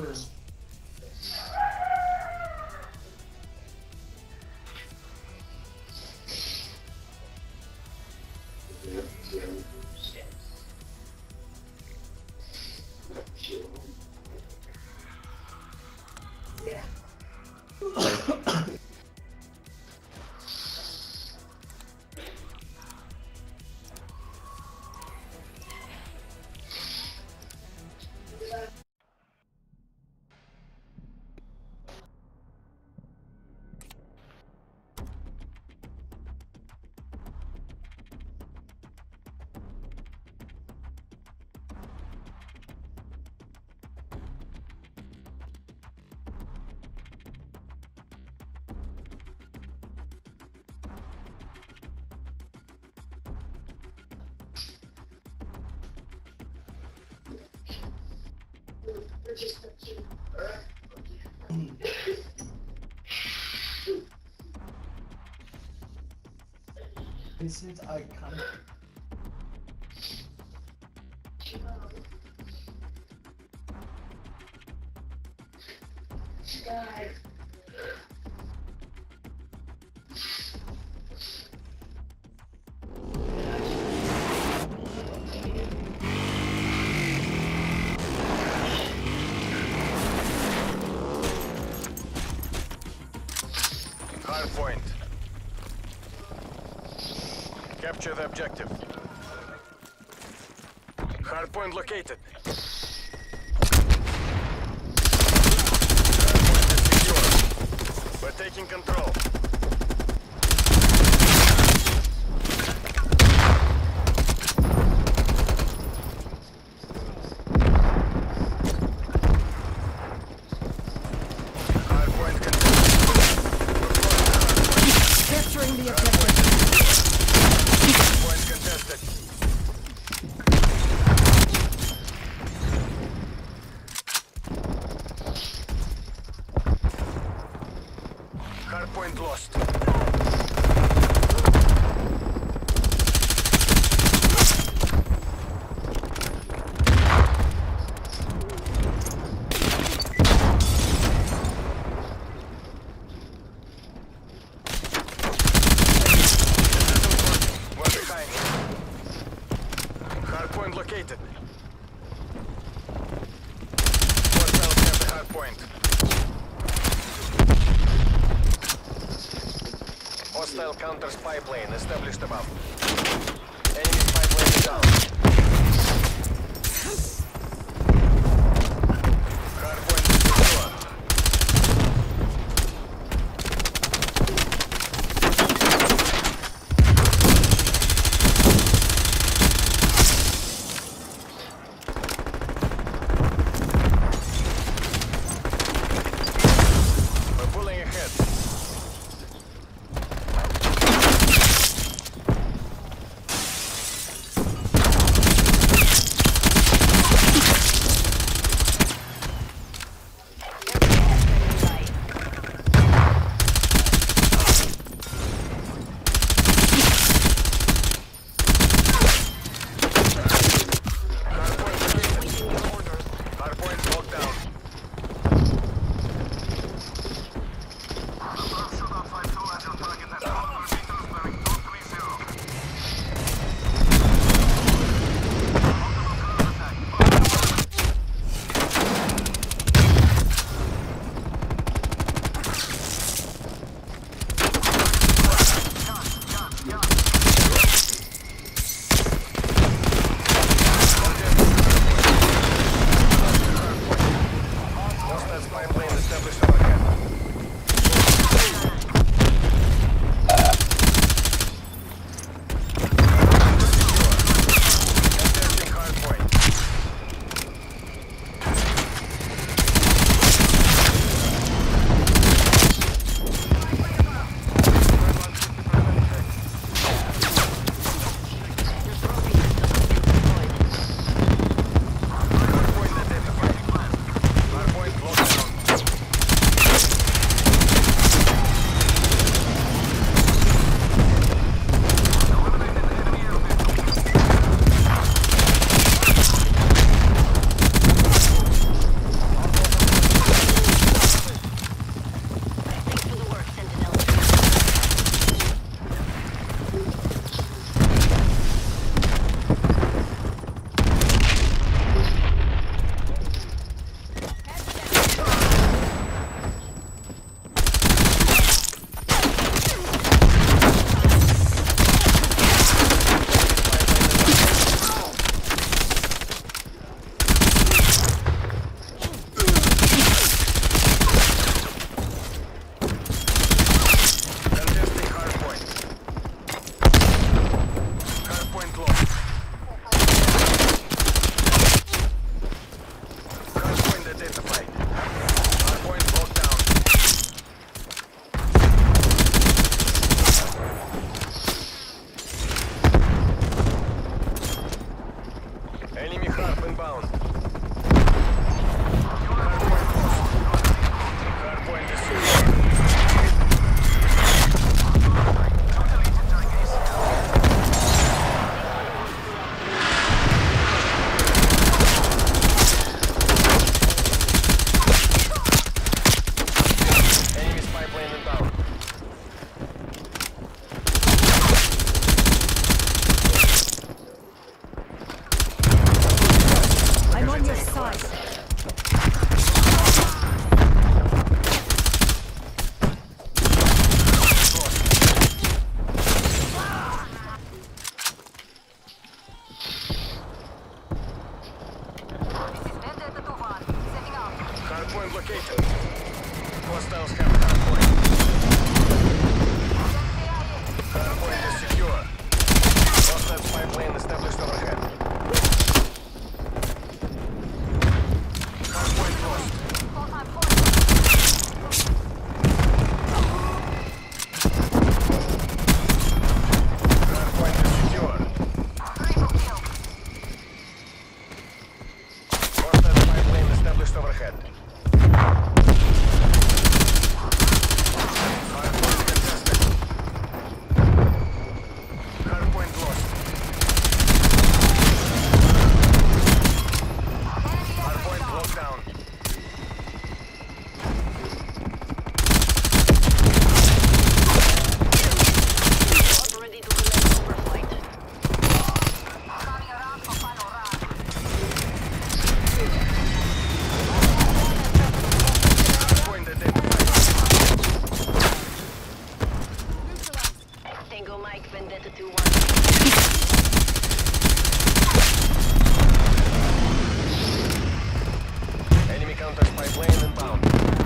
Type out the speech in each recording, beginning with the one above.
Since I kind of hard point. Capture the objective. Hardpoint located. Hardpoint is secure. We're taking control. Hardpoint contested. Capturing the objective. Point contested. Hardpoint lost. Hardpoint located. Hostiles have the hardpoint. Hostile counter spy plane established above. Enemy spy plane is down. Hardpoint is secure. Pulling ahead. Vendetta 2-1. Enemy counter spy plane inbound.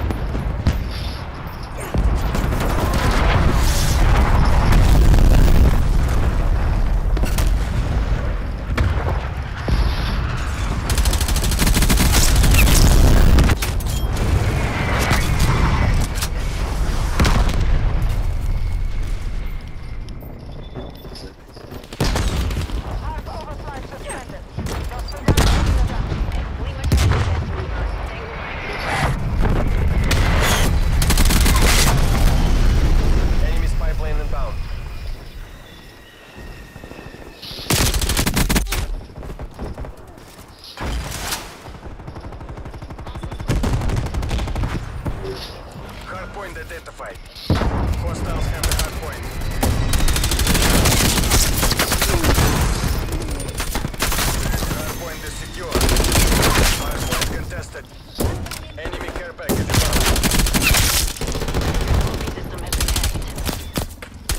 Enemy spy plane inbound. Hardpoint identified. Hostiles have the hardpoint. Hardpoint is secure. Hardpoint contested. Enemy care package inbound. System has been hacked.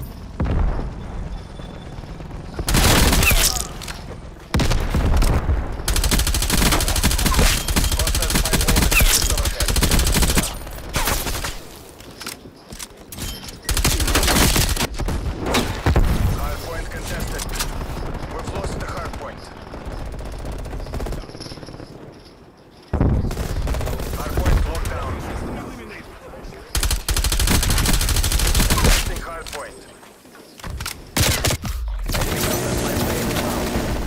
Hostile spy plane is just overhead. Hardpoint contested. We've lost the hardpoint. Hardpoint locked down. Testing hardpoint. Enemy counter spy plane inbound.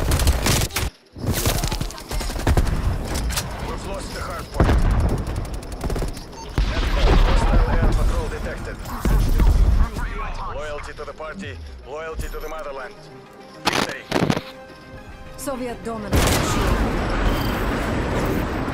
We've lost the hardpoint. Net call. Hostile air patrol detected. Loyalty to the party, loyalty to the motherland. Victory. Soviet dominance.